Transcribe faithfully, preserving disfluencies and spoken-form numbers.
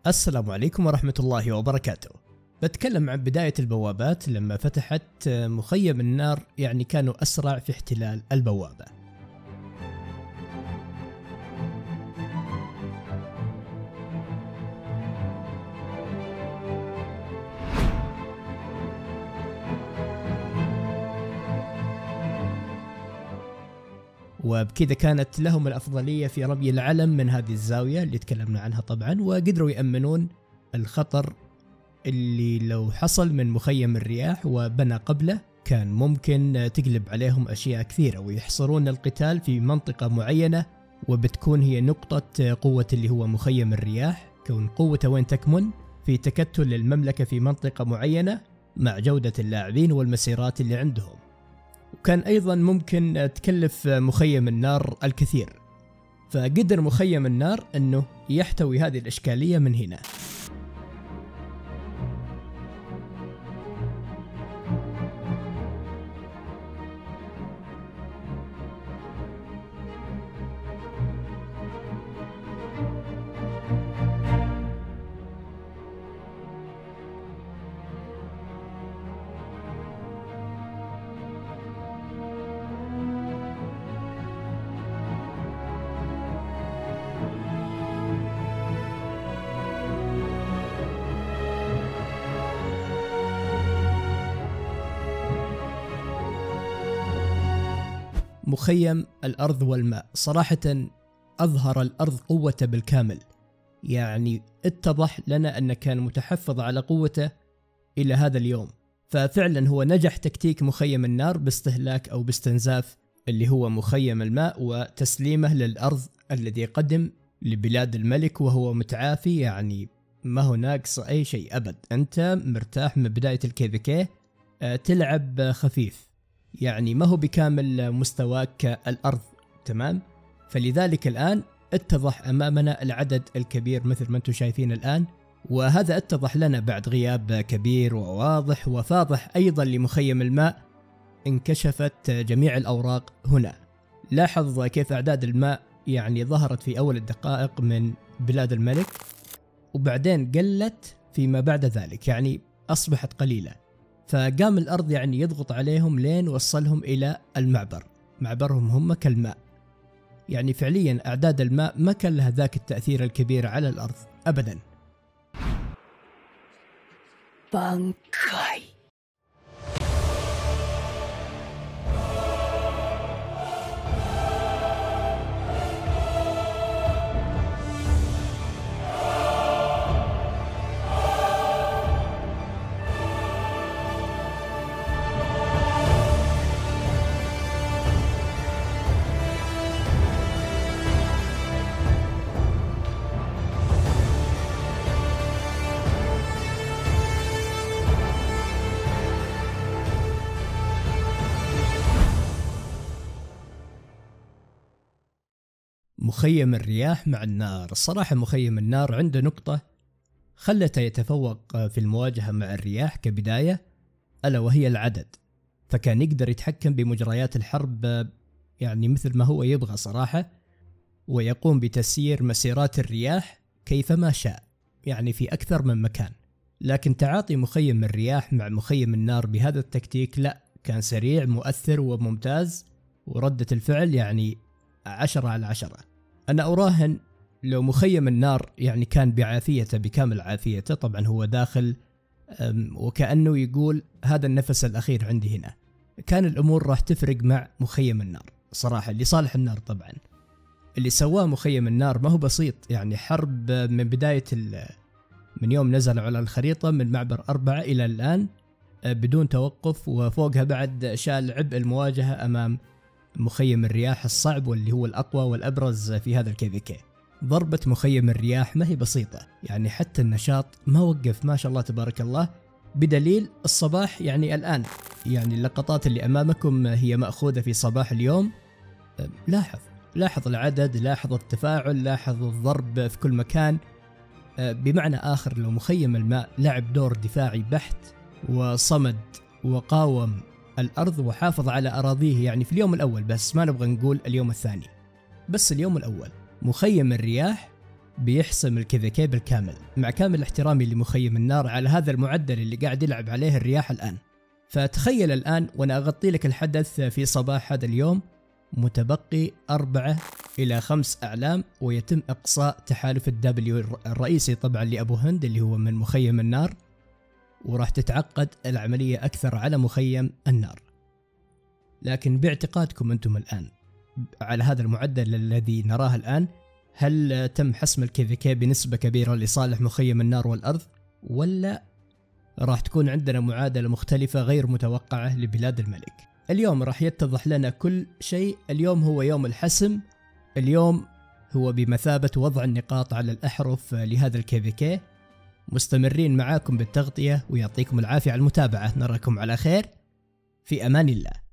السلام عليكم ورحمة الله وبركاته. بتكلم عن بداية البوابات لما فتحت مخيم النار، يعني كانوا أسرع في احتلال البوابة. وبكذا كانت لهم الأفضلية في رمي العلم من هذه الزاوية اللي تكلمنا عنها طبعا، وقدروا يأمنون الخطر اللي لو حصل من مخيم الرياح وبنى قبله كان ممكن تقلب عليهم أشياء كثيرة، ويحصرون القتال في منطقة معينة وبتكون هي نقطة قوة اللي هو مخيم الرياح، كون قوته وين تكمن في تكتل المملكة في منطقة معينة مع جودة اللاعبين والمسيرات اللي عندهم. وكان أيضا ممكن تكلف مخيم النار الكثير، فقدر مخيم النار أنه يحتوي هذه الإشكالية من هنا. مخيم الأرض والماء صراحة أظهر الأرض قوته بالكامل، يعني اتضح لنا أنه كان متحفظ على قوته إلى هذا اليوم. ففعلا هو نجح تكتيك مخيم النار باستهلاك أو باستنزاف اللي هو مخيم الماء وتسليمه للأرض الذي قدم لبلاد الملك وهو متعافي، يعني ما هو ناقص أي شيء أبد. أنت مرتاح من بداية الكيفيكي، تلعب خفيف، يعني ما هو بكامل مستواك الأرض، تمام؟ فلذلك الآن اتضح أمامنا العدد الكبير مثل ما أنتم شايفين الآن، وهذا اتضح لنا بعد غياب كبير وواضح وفاضح أيضا لمخيم الماء. انكشفت جميع الأوراق هنا. لاحظ كيف أعداد الماء يعني ظهرت في أول الدقائق من بلاد الملك، وبعدين قلت فيما بعد ذلك، يعني أصبحت قليلة. فقام الأرض يعني يضغط عليهم لين وصلهم إلى المعبر، معبرهم هم كالماء. يعني فعليا أعداد الماء ما كان لها ذاك التأثير الكبير على الأرض أبدا. بانكاي. مخيم الرياح مع النار. الصراحة مخيم النار عنده نقطة خلته يتفوق في المواجهة مع الرياح كبداية، ألا وهي العدد. فكان يقدر يتحكم بمجريات الحرب يعني مثل ما هو يبغى صراحة، ويقوم بتسيير مسيرات الرياح كيفما شاء، يعني في أكثر من مكان. لكن تعاطي مخيم الرياح مع مخيم النار بهذا التكتيك لا، كان سريع مؤثر وممتاز، وردة الفعل يعني عشرة على عشرة. أنا أراهن لو مخيم النار يعني كان بعافيته بكامل عافيته، طبعا هو داخل وكأنه يقول هذا النفس الأخير عندي هنا، كان الأمور راح تفرق مع مخيم النار صراحة لصالح النار. طبعا اللي سواه مخيم النار ما هو بسيط، يعني حرب من بداية من يوم نزلوا على الخريطة من معبر أربعة إلى الآن بدون توقف، وفوقها بعد شال عبء المواجهة أمام مخيم الرياح الصعب واللي هو الأقوى والأبرز في هذا الكيفيكي. ضربة مخيم الرياح ما هي بسيطة، يعني حتى النشاط ما وقف ما شاء الله تبارك الله، بدليل الصباح. يعني الآن يعني اللقطات اللي أمامكم هي مأخوذة في صباح اليوم. لاحظ لاحظ العدد، لاحظ التفاعل، لاحظ الضرب في كل مكان. بمعنى آخر لو مخيم الماء لعب دور دفاعي بحت وصمد وقاوم الأرض وحافظ على أراضيه، يعني في اليوم الأول بس، ما نبغى نقول اليوم الثاني، بس اليوم الأول، مخيم الرياح بيحسم الكيفيكي بالكامل، مع كامل احترامي لمخيم النار على هذا المعدل اللي قاعد يلعب عليه الرياح الآن. فتخيل الآن وأنا أغطي لك الحدث في صباح هذا اليوم، متبقي أربعة إلى خمس أعلام ويتم إقصاء تحالف الدبليو الرئيسي طبعا لأبو هند اللي هو من مخيم النار، وراح تتعقد العملية أكثر على مخيم النار. لكن باعتقادكم أنتم الآن على هذا المعدل الذي نراه الآن، هل تم حسم الكيفيكي بنسبة كبيرة لصالح مخيم النار والأرض، ولا راح تكون عندنا معادلة مختلفة غير متوقعة لبلاد الملك؟ اليوم راح يتضح لنا كل شيء. اليوم هو يوم الحسم، اليوم هو بمثابة وضع النقاط على الأحرف لهذا الكيفيكي. مستمرين معاكم بالتغطية، ويعطيكم العافية على المتابعة. نراكم على خير، في أمان الله.